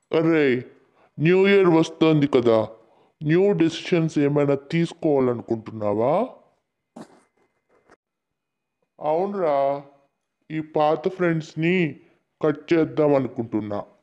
అరే, new year వస్తోంది కదా, న్యూ డెసిషన్స్ ఏమైనా తీసుకోవాలనుకుంటున్నావా? అవునరా, ఈ పాత ఫ్రెండ్స్ని కట్ చేద్దాం అనుకుంటున్నా.